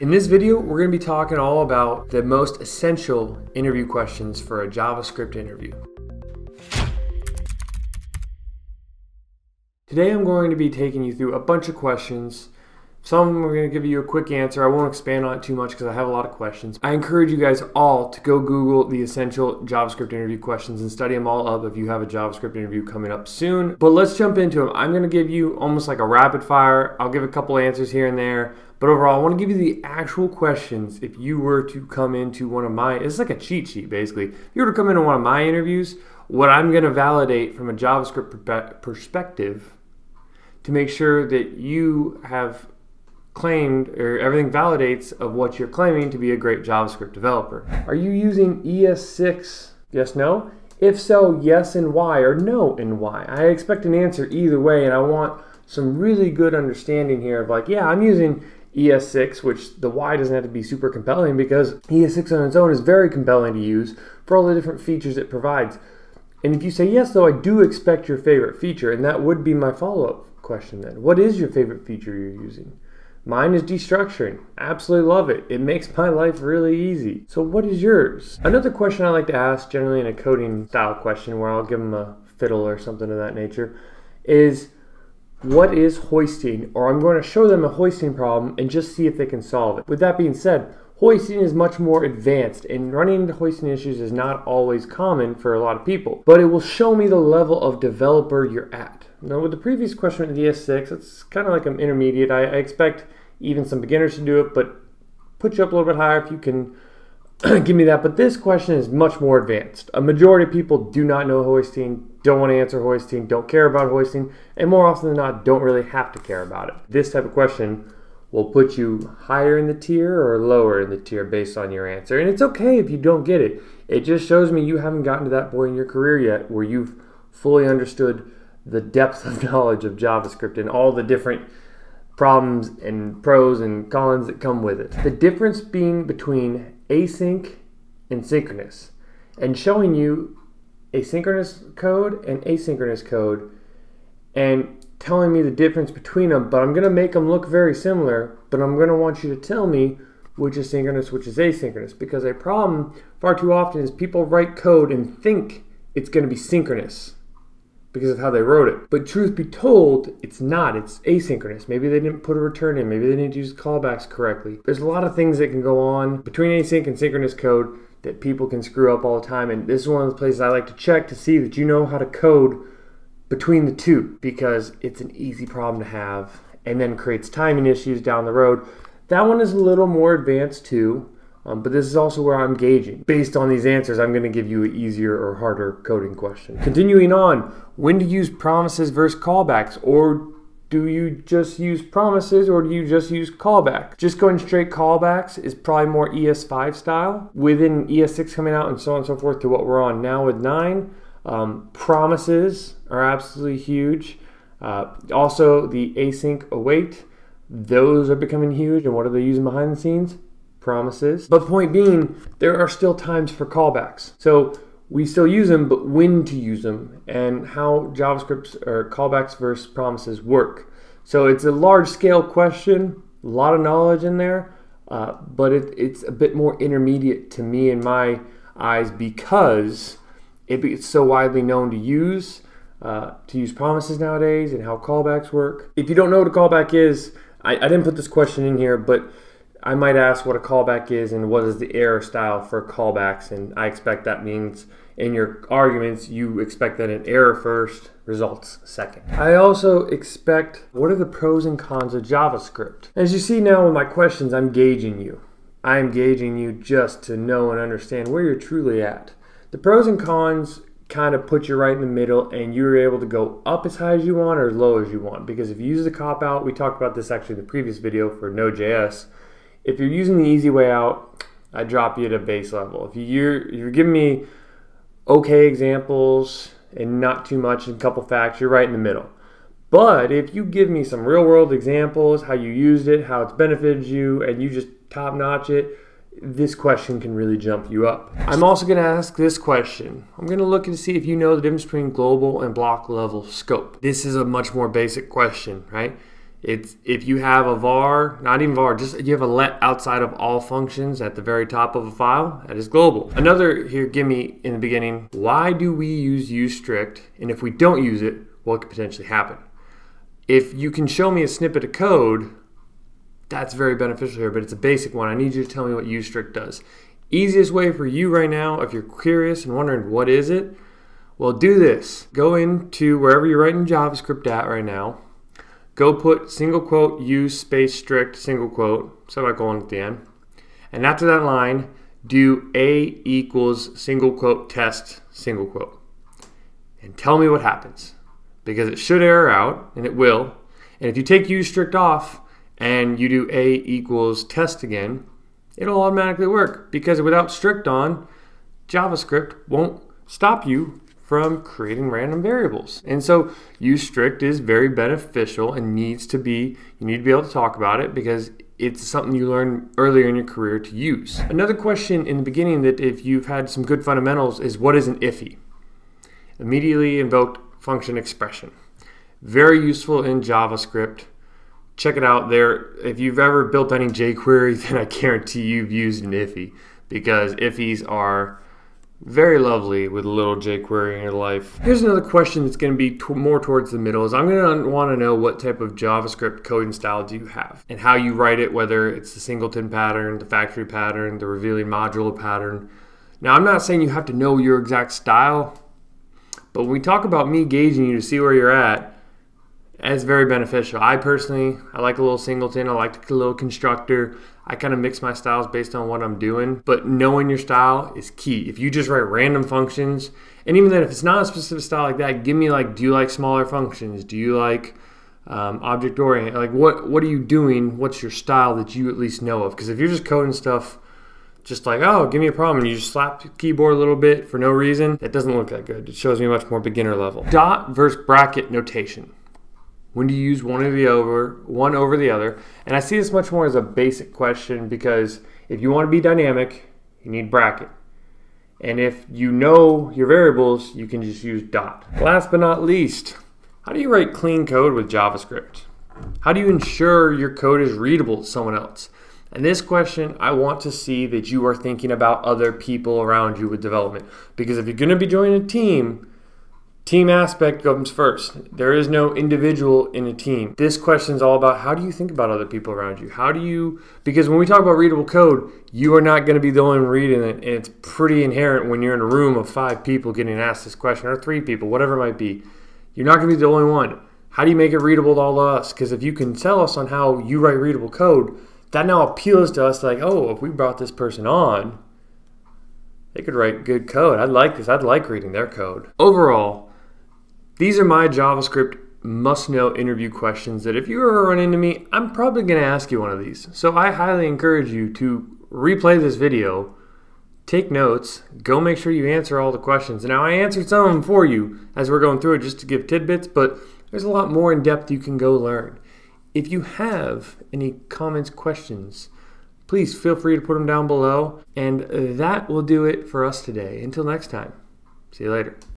In this video, we're going to be talking all about the most essential interview questions for a JavaScript interview. Today I'm going to be taking you through a bunch of questions. Some of them are going to give you a quick answer. I won't expand on it too much because I have a lot of questions. I encourage you guys all to go Google the essential JavaScript interview questions and study them all up if you have a JavaScript interview coming up soon. But let's jump into them. I'm going to give you almost like a rapid fire. I'll give a couple answers here and there. But overall, I want to give you the actual questions if you were to come into one of my, it's like a cheat sheet basically. If you were to come into one of my interviews, what I'm going to validate from a JavaScript perspective to make sure that you have claimed, or everything validates of what you're claiming to be a great JavaScript developer. Are you using ES6? Yes, no? If so, yes and why, or no and why. I expect an answer either way, and I want some really good understanding here of like, yeah, I'm using ES6, which the why doesn't have to be super compelling because ES6 on its own is very compelling to use for all the different features it provides. And if you say yes, though, I do expect your favorite feature, and that would be my follow-up question then. What is your favorite feature you're using? Mine is destructuring. Absolutely love it. It makes my life really easy. So what is yours? Another question I like to ask, generally in a coding style question where I'll give them a fiddle or something of that nature, is what is hoisting? Or I'm going to show them a hoisting problem and just see if they can solve it. With that being said, hoisting is much more advanced, and running into hoisting issues is not always common for a lot of people, but it will show me the level of developer you're at. Now with the previous question with ES6, it's kind of like I'm intermediate. I expect even some beginners to do it, but put you up a little bit higher if you can give me that. But this question is much more advanced. A majority of people do not know hoisting, don't want to answer hoisting, don't care about hoisting, and more often than not, don't really have to care about it. This type of question will put you higher in the tier or lower in the tier based on your answer. And it's okay if you don't get it. It just shows me you haven't gotten to that point in your career yet where you've fully understood the depth of knowledge of JavaScript and all the different problems and pros and cons that come with it. The difference being between async and synchronous, and showing you asynchronous code and asynchronous code and telling me the difference between them, but I'm going to make them look very similar, but I'm going to want you to tell me which is synchronous, which is asynchronous, because a problem far too often is people write code and think it's going to be synchronous because of how they wrote it. But truth be told, it's not. It's asynchronous. Maybe they didn't put a return in. Maybe they didn't use callbacks correctly. There's a lot of things that can go on between async and synchronous code that people can screw up all the time. And this is one of the places I like to check to see that you know how to code between the two, because it's an easy problem to have and then creates timing issues down the road. That one is a little more advanced too. But this is also where I'm gauging. Based on these answers, I'm going to give you an easier or harder coding question. Continuing on, when to use promises versus callbacks? Or do you just use promises, or do you just use callbacks? Just going straight callbacks is probably more ES5 style. Within ES6 coming out and so on and so forth to what we're on now with 9, promises are absolutely huge. Also, the async await, those are becoming huge. And what are they using behind the scenes? Promises. But point being, there are still times for callbacks. So we still use them, but when to use them and how JavaScript or callbacks versus promises work. So it's a large scale question, a lot of knowledge in there, but it's a bit more intermediate to me in my eyes because it's so widely known to use promises nowadays and how callbacks work. If you don't know what a callback is, I didn't put this question in here, but I might ask what a callback is and what is the error style for callbacks, and I expect that means in your arguments you expect that an error first, results second. I also expect what are the pros and cons of JavaScript. As you see now with my questions, I'm gauging you. I'm gauging you just to know and understand where you're truly at. The pros and cons kind of put you right in the middle, and you're able to go up as high as you want or as low as you want, because if you use the cop out, we talked about this actually in the previous video for Node.js. If you're using the easy way out, I drop you at a base level. If you're giving me okay examples and not too much and a couple facts, you're right in the middle. But if you give me some real world examples, how you used it, how it's benefited you, and you just top notch it, this question can really jump you up. I'm also going to ask this question. I'm going to look to see if you know the difference between global and block level scope. This is a much more basic question, right? It's if you have a var, not even var, just you have a let outside of all functions at the very top of a file, that is global. Another here, give me in the beginning, why do we use useStrict? And if we don't use it, what could potentially happen? If you can show me a snippet of code, that's very beneficial here, but it's a basic one. I need you to tell me what useStrict does. Easiest way for you right now, if you're curious and wondering what is it, well, do this. Go into wherever you're writing JavaScript at right now. Go put single quote use space strict single quote semicolon at the end, and after that line do a equals single quote test single quote, and tell me what happens, because it should error out, and it will. And if you take use strict off and you do a equals test again, it'll automatically work, because without strict on, JavaScript won't stop you from creating random variables. And so useStrict is very beneficial and you need to be able to talk about it, because it's something you learned earlier in your career to use. Another question in the beginning that if you've had some good fundamentals is, what is an IFI? Immediately invoked function expression. Very useful in JavaScript. Check it out there. If you've ever built any jQuery, then I guarantee you've used an IFI, because IFIs are very lovely with a little jQuery in your life. Here's another question that's going to be more towards the middle. Is I'm going to want to know what type of JavaScript coding style do you have, and how you write it, whether it's the singleton pattern, the factory pattern, the revealing modular pattern. Now, I'm not saying you have to know your exact style, but when we talk about me gauging you to see where you're at, it's very beneficial. I personally, I like a little singleton, I like a little constructor. I kind of mix my styles based on what I'm doing, but knowing your style is key. If you just write random functions, and even then if it's not a specific style like that, give me like, do you like smaller functions? Do you like object oriented? Like what are you doing? What's your style that you at least know of? Because if you're just coding stuff just like, oh, give me a problem, and you just slap the keyboard a little bit for no reason, that doesn't look that good. It shows me much more beginner level. Dot versus bracket notation. When do you use one over the other? And I see this much more as a basic question, because if you want to be dynamic, you need bracket. And if you know your variables, you can just use dot. Last but not least, how do you write clean code with JavaScript? How do you ensure your code is readable to someone else? And this question, I want to see that you are thinking about other people around you with development. Because if you're going to be joining a team, team aspect comes first. There is no individual in a team. This question is all about, how do you think about other people around you? Because when we talk about readable code, you are not going to be the only one reading it, and it's pretty inherent when you're in a room of 5 people getting asked this question, or 3 people, whatever it might be. You're not going to be the only one. How do you make it readable to all of us? Because if you can tell us on how you write readable code, that now appeals to us, like, oh, if we brought this person on, they could write good code. I'd like this. I'd like reading their code. Overall, these are my JavaScript must-know interview questions that if you ever run into me, I'm probably going to ask you one of these. So I highly encourage you to replay this video, take notes, go make sure you answer all the questions. Now, I answered some of them for you as we're going through it just to give tidbits, but there's a lot more in depth you can go learn. If you have any comments, questions, please feel free to put them down below. And that will do it for us today. Until next time, see you later.